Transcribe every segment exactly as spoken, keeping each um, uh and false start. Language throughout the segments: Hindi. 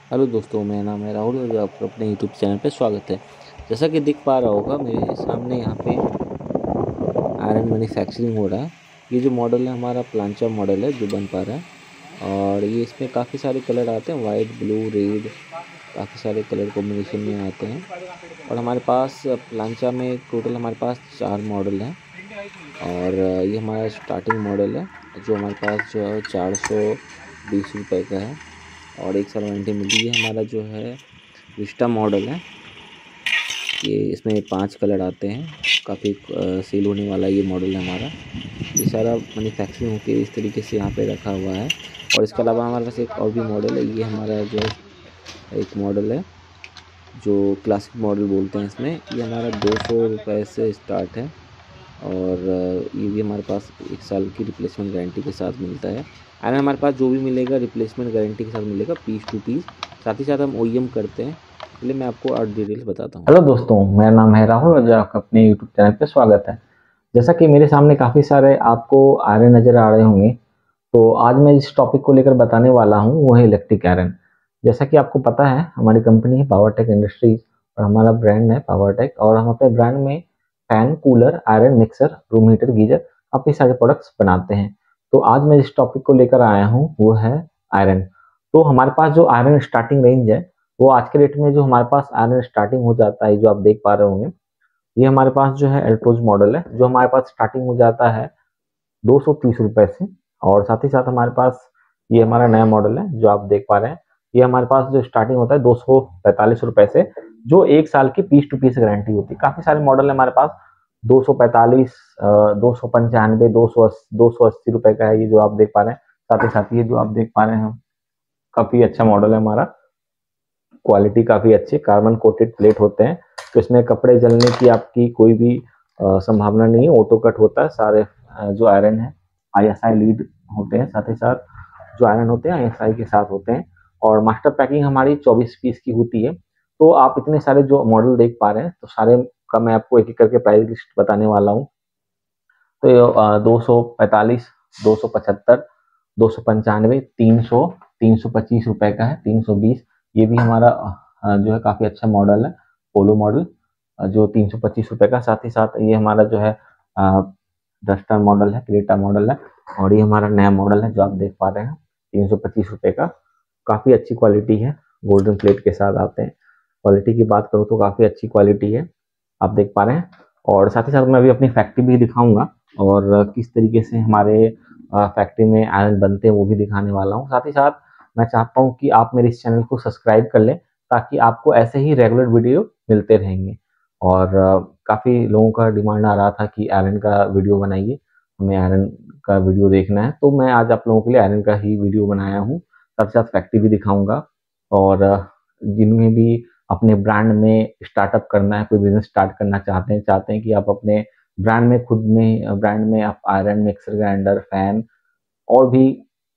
हेलो दोस्तों, मेरा नाम है राहुल और आपका अपने यूट्यूब चैनल पे स्वागत है। जैसा कि दिख पा रहा होगा मेरे सामने यहाँ पे आयरन मैन्युफैक्चरिंग हो रहा है। ये जो मॉडल है हमारा प्लांचा मॉडल है जो बन पा रहा है, और ये इसमें काफ़ी सारे कलर आते हैं, वाइट, ब्लू, रेड, काफ़ी सारे कलर कॉम्बिनेशन में आते हैं। और हमारे पास प्लांचा में टोटल हमारे पास चार मॉडल हैं, और ये हमारा स्टार्टिंग मॉडल है जो हमारे पास जो है चार सौ बीस रुपये का है, और एक साल वारंटी मिली है। हमारा जो है विस्टा मॉडल है, ये इसमें पांच कलर आते हैं, काफ़ी सेल होने वाला ये मॉडल है हमारा। ये सारा मैन्युफैक्चरिंग होकर इस तरीके से यहाँ पे रखा हुआ है। और इसके अलावा हमारे पास एक और भी मॉडल है, ये हमारा जो है एक मॉडल है जो क्लासिक मॉडल बोलते हैं। इसमें ये हमारा दो सौ रुपये से स्टार्ट है, और ये भी हमारे पास एक साल की रिप्लेसमेंट गारंटी के साथ मिलता है। आयरन हमारे पास जो भी मिलेगा रिप्लेसमेंट गारंटी के साथ मिलेगा, पीस टू पीस। साथ ही साथ हम ओईएम करते हैं। चलिए मैं आपको और डिटेल्स बताता हूँ। हेलो दोस्तों, मेरा नाम है राहुल और आपका अपने यूट्यूब चैनल पे स्वागत है। जैसा कि मेरे सामने काफ़ी सारे आपको आयरन नज़र आ रहे होंगे, तो आज मैं जिस टॉपिक को लेकर बताने वाला हूं वो है इलेक्ट्रिक आयरन। जैसा कि आपको पता है, हमारी कंपनी है पावरटेक इंडस्ट्रीज और हमारा ब्रांड है पावरटेक, और हम अपने ब्रांड में fan, cooler, iron mixer, room heater, geyser, काफ़ी सारे प्रोडक्ट्स बनाते हैं। तो आज मैं जिस टॉपिक को लेकर आया हूँ वो है आयरन। तो हमारे पास जो आयरन स्टार्टिंग रेंज है, वो आज के डेट में जो हमारे पास आयरन स्टार्टिंग हो जाता है, जो आप देख पा रहे होंगे, ये हमारे पास जो है एल्ट्रोज मॉडल है, जो हमारे पास स्टार्टिंग हो जाता है दो सौ तीस रुपए से। और साथ ही साथ हमारे पास ये हमारा नया मॉडल है जो आप देख पा रहे हैं, ये हमारे पास जो स्टार्टिंग होता है दो सौ पैंतालीस रुपए से, जो एक साल की पीस टू पीस गारंटी होती है। काफी सारे मॉडल है हमारे पास, दो सौ पैंतालीस, दो सौ पंचानवे, दो सौ दो सौ अस्सी रुपए का है ये जो आप देख पा रहे हैं। साथ ही साथ ये जो आप देख पा रहे हैं, काफी अच्छा मॉडल है हमारा। क्वालिटी काफी अच्छी, कार्बन कोटेड प्लेट होते हैं, तो इसमें कपड़े जलने की आपकी कोई भी अ, संभावना नहीं है। ऑटो कट होता है। सारे अ, जो आयरन है आईएसआई लीड होते हैं, साथ ही साथ जो आयरन होते हैं आईएसआई के साथ होते हैं। और मास्टर पैकिंग हमारी चौबीस पीस की होती है। तो आप इतने सारे जो मॉडल देख पा रहे हैं, तो सारे का मैं आपको एक एक करके प्राइस लिस्ट बताने वाला हूँ। तो दो सौ पैंतालीस, दो सौ पचहत्तर, दो सौ पंचानवे, तीन सौ, तीन सौ पच्चीस रुपए का है, तीन सौ बीस। ये भी हमारा अ, जो है काफी अच्छा मॉडल है, पोलो मॉडल, जो तीन सौ पच्चीस रुपए का। साथ ही साथ ये हमारा जो है डस्टर मॉडल है, क्रेटा मॉडल है। और ये हमारा नया मॉडल है जो आप देख पा रहे हैं, तीन सौ पच्चीस रुपए का। काफी अच्छी क्वालिटी है, गोल्डन प्लेट के साथ आते हैं। क्वालिटी की बात करूँ तो काफी अच्छी क्वालिटी है, आप देख पा रहे हैं। और साथ ही साथ मैं अभी अपनी फैक्ट्री भी दिखाऊंगा, और किस तरीके से हमारे फैक्ट्री में आयरन बनते हैं वो भी दिखाने वाला हूँ। साथ ही साथ मैं चाहता हूँ कि आप मेरे इस चैनल को सब्सक्राइब कर लें, ताकि आपको ऐसे ही रेगुलर वीडियो मिलते रहेंगे। और काफ़ी लोगों का डिमांड आ रहा था कि आयरन का वीडियो बनाइए, हमें आयरन का वीडियो देखना है, तो मैं आज आप लोगों के लिए आयरन का ही वीडियो बनाया हूँ। साथ ही साथ फैक्ट्री भी दिखाऊंगा। और जिनमें भी अपने ब्रांड में स्टार्टअप करना है, कोई बिजनेस स्टार्ट करना चाहते हैं चाहते हैं कि आप अपने ब्रांड में, खुद में ब्रांड में आप आयरन, मिक्सर ग्राइंडर, फैन और भी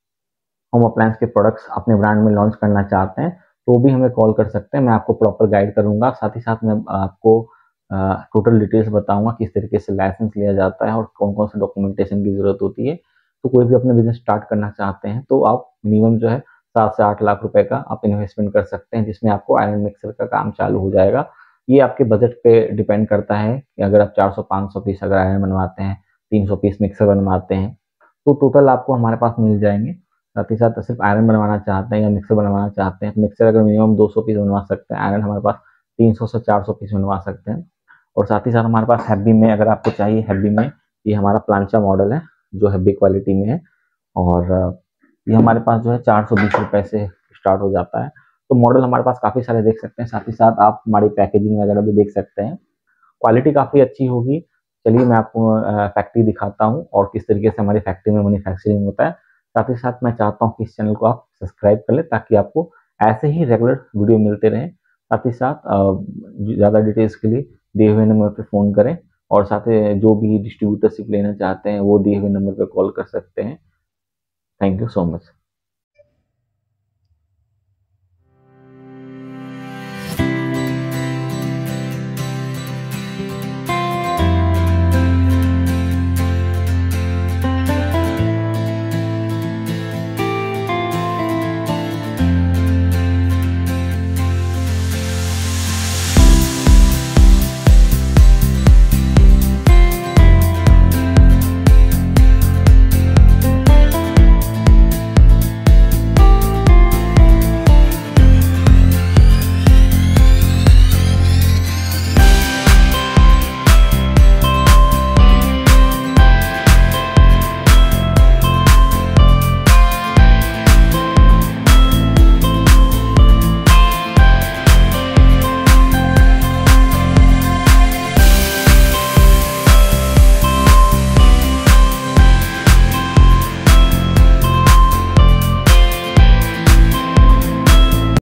होम अप्लायंस के प्रोडक्ट्स अपने ब्रांड में लॉन्च करना चाहते हैं, तो भी हमें कॉल कर सकते हैं। मैं आपको प्रॉपर गाइड करूंगा। साथ ही साथ मैं आपको टोटल डिटेल्स बताऊंगा, किस तरीके से लाइसेंस लिया जाता है और कौन कौन से डॉक्यूमेंटेशन की जरूरत होती है। तो कोई भी अपने बिजनेस स्टार्ट करना चाहते हैं तो आप मिनिमम जो है सात से आठ लाख रुपए का आप इन्वेस्टमेंट कर सकते हैं, जिसमें आपको आयरन मिक्सर का काम चालू हो जाएगा। ये आपके बजट पे डिपेंड करता है कि अगर आप चार सौ पाँच सौ पीस अगर आयरन बनवाते हैं, तीन सौ पीस मिक्सर बनवाते हैं, तो टोटल आपको हमारे पास मिल जाएंगे। साथ ही साथ सिर्फ आयरन बनवाना चाहते हैं या मिक्सर बनवाना चाहते हैं, तो मिक्सर अगर मिनिमम दो सौ पीस बनवा सकते हैं, आयरन हमारे पास तीन सौ से चार सौ पीस बनवा सकते हैं। और साथ ही साथ हमारे पास हैवी में, अगर आपको चाहिए हैवी में, ये हमारा प्लांचा मॉडल है जो हैवी क्वालिटी में है। और ये हमारे पास जो है चार सौ बीस रुपए से स्टार्ट हो जाता है। तो मॉडल हमारे पास काफ़ी सारे देख सकते हैं। साथ ही साथ आप हमारी पैकेजिंग वगैरह भी देख सकते हैं, क्वालिटी काफ़ी अच्छी होगी। चलिए मैं आपको फैक्ट्री दिखाता हूँ और किस तरीके से हमारी फैक्ट्री में मैन्युफैक्चरिंग होता है। साथ ही साथ मैं चाहता हूँ कि इस चैनल को आप सब्सक्राइब कर लें, ताकि आपको ऐसे ही रेगुलर वीडियो मिलते रहें। साथ ही साथ ज़्यादा डिटेल्स के लिए दिए हुए नंबर पर फ़ोन करें, और साथ ही जो भी डिस्ट्रीब्यूटरशिप लेना चाहते हैं वो दिए हुए नंबर पर कॉल कर सकते हैं। Thank you so much.